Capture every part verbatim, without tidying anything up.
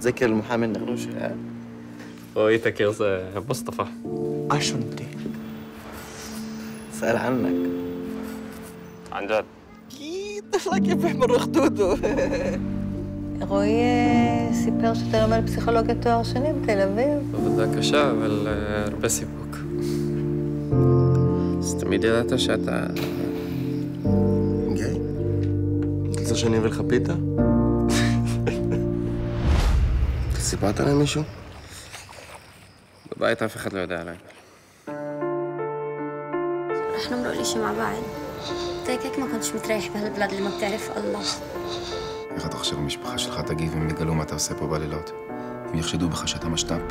ذكر المحامي النغروشي. رؤيتك يا مصطفى. عشو انت؟ سأل عنك. عن جد؟ أكيد طفلك كيف بيحمر خدوده. רועי סיפר שאתה לומד פסיכולוגיה תואר שני בתל אביב. עבודה קשה, אבל הרבה סיפוק. אז תמיד ידעת שאתה... גיי? רוצה שאני אביא לך פיתה? סיפרת להם מישהו? בבית אף אחד לא יודע עליי. احنا مرقليش مع بعض. انت هيك ما كنتش متريح بهالبلاد اللي ما بتعرف الله. איך אתה חושב המשפחה שלך תגיב אם יגלו מה אתה עושה פה בלילות? אם יחשדו בך שאתה משת"פ?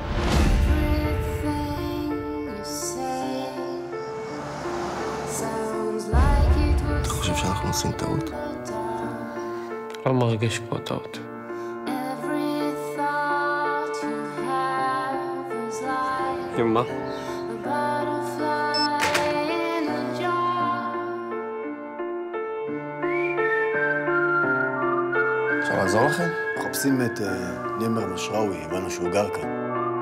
אתה חושב שאנחנו עושים טעות? לא מרגיש פה טעות. אמא? אפשר לעזור לכם? מחפשים את נימר משראוי, הבנו שהוא גר כאן.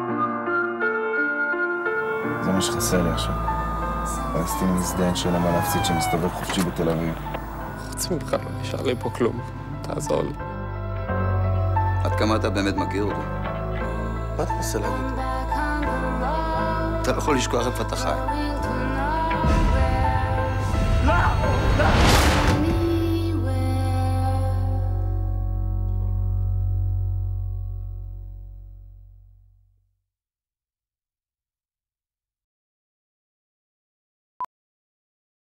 זה מה שחסר לי עכשיו. פלסטיני מזדיין שאין לו מה להפסיד שמסתובב חופשי בתל אביב. חוץ ממך לא נשאר לי פה כלום. תעזור לי. עד כמה אתה באמת מכיר אותו? מה אתה מנסה להגיד? אתה לא יכול לשכוח איפה אתה חי. לא! לא!